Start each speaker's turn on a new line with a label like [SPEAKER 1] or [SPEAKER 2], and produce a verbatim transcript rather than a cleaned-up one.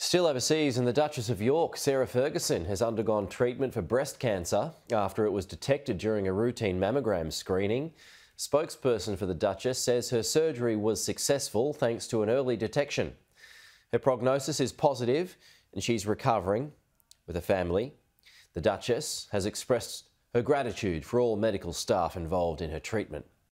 [SPEAKER 1] Still overseas, in the Duchess of York, Sarah Ferguson has undergone treatment for breast cancer after it was detected during a routine mammogram screening. Spokesperson for the Duchess says her surgery was successful thanks to an early detection. Her prognosis is positive and she's recovering with her family. The Duchess has expressed her gratitude for all medical staff involved in her treatment.